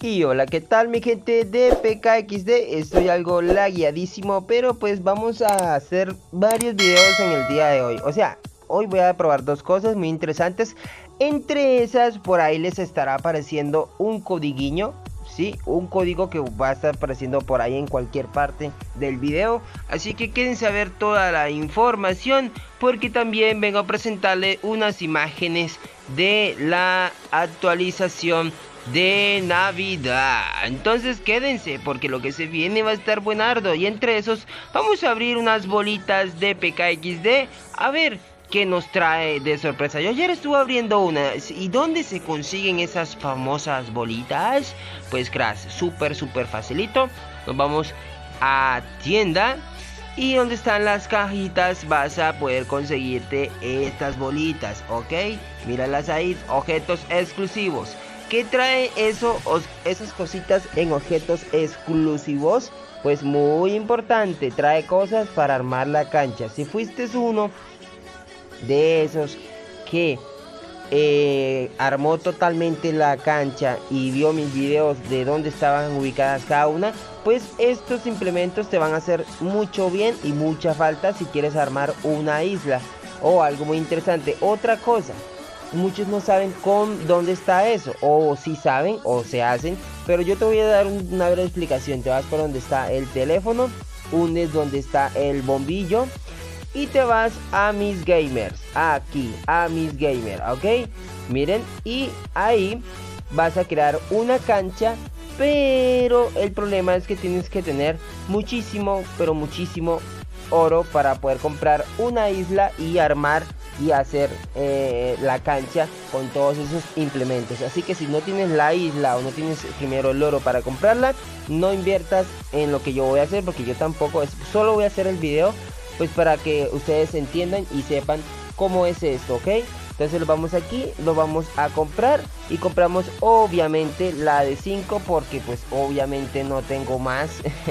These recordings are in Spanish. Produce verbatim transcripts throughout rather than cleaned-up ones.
Y hola, ¿qué tal mi gente de P K X D? Estoy algo lagueadísimo, pero pues vamos a hacer varios videos en el día de hoy. O sea, hoy voy a probar dos cosas muy interesantes. Entre esas, por ahí les estará apareciendo un codiguiño. Sí, un código que va a estar apareciendo por ahí en cualquier parte del video. Así que quédense a ver toda la información, porque también vengo a presentarle unas imágenes de la actualización de Navidad. Entonces quédense, porque lo que se viene va a estar buenardo. Y entre esos vamos a abrir unas bolitas de P K X D. A ver qué nos trae de sorpresa. Yo ayer estuve abriendo una. ¿Y dónde se consiguen esas famosas bolitas? Pues cracks, súper súper facilito. Nos vamos a tienda, y donde están las cajitas vas a poder conseguirte estas bolitas, ¿ok? Míralas ahí, objetos exclusivos. ¿Qué trae eso, os, esas cositas en objetos exclusivos? Pues muy importante, trae cosas para armar la cancha. Si fuiste uno de esos que eh, armó totalmente la cancha y vio mis videos de dónde estaban ubicadas cada una, pues estos implementos te van a hacer mucho bien y mucha falta si quieres armar una isla o algo muy interesante. Otra cosa, muchos no saben con dónde está eso, o si saben o se hacen, pero yo te voy a dar una breve explicación. Te vas por donde está el teléfono, unes donde está el bombillo y te vas a mis gamers, aquí, a mis gamers, ¿ok? Miren, y ahí vas a crear una cancha, pero el problema es que tienes que tener muchísimo, pero muchísimo oro para poder comprar una isla y armar y hacer eh, la cancha con todos esos implementos. Así que si no tienes la isla o no tienes primero el oro para comprarla, no inviertas en lo que yo voy a hacer, porque yo tampoco, es, solo voy a hacer el video pues para que ustedes entiendan y sepan cómo es esto, ¿ok? Entonces lo vamos aquí, lo vamos a comprar y compramos obviamente la de cinco, porque pues obviamente no tengo más.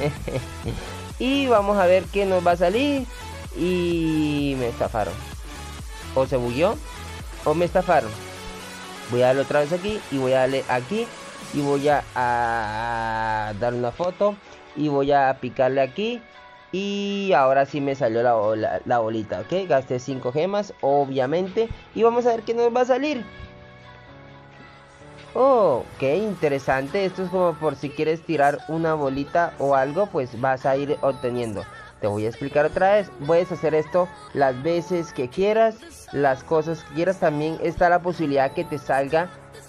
Y vamos a ver qué nos va a salir. Y me estafaron, o se bugueó o me estafaron. Voy a darle otra vez aquí y voy a darle aquí y voy a, a dar una foto y voy a picarle aquí. Y ahora sí me salió la, la, la bolita, ¿ok? Gasté cinco gemas, obviamente. Y vamos a ver qué nos va a salir. Oh, qué interesante. Esto es como por si quieres tirar una bolita o algo, pues vas a ir obteniendo. Te voy a explicar otra vez. Puedes hacer esto las veces que quieras, las cosas que quieras. También está la posibilidad que te salga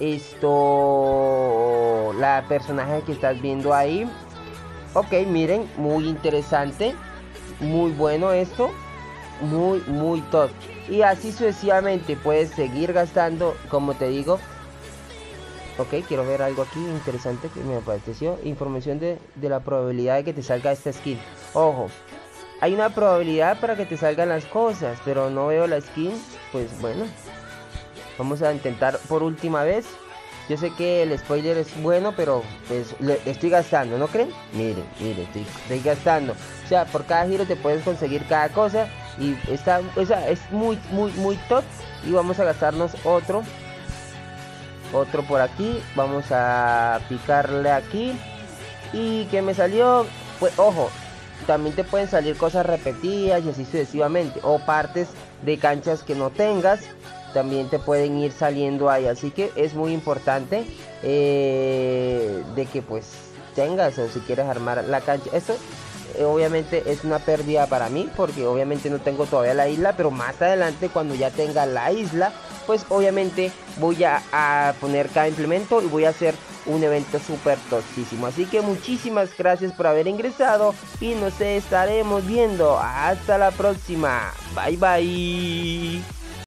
esto, la personaje que estás viendo ahí. Ok, miren, muy interesante, muy bueno esto, muy, muy top. Y así sucesivamente puedes seguir gastando, como te digo. Ok, quiero ver algo aquí interesante que me apareció. Información de, de la probabilidad de que te salga esta skin. Ojo, hay una probabilidad para que te salgan las cosas, pero no veo la skin. Pues bueno, vamos a intentar por última vez. Yo sé que el spoiler es bueno, pero pues le estoy gastando, ¿no creen? Miren, miren, estoy, estoy gastando. O sea, por cada giro te puedes conseguir cada cosa. Y está, o sea, es muy, muy, muy top. Y vamos a gastarnos otro. Otro por aquí. Vamos a picarle aquí. ¿Y qué me salió? Pues, ojo, también te pueden salir cosas repetidas y así sucesivamente. O partes de canchas que no tengas, también te pueden ir saliendo ahí. Así que es muy importante eh, de que pues tengas, o si quieres armar la cancha. Esto eh, obviamente es una pérdida para mí, porque obviamente no tengo todavía la isla, pero más adelante cuando ya tenga la isla, pues obviamente voy a, a poner cada implemento y voy a hacer un evento súper toxísimo. Así que muchísimas gracias por haber ingresado y nos estaremos viendo hasta la próxima. Bye bye.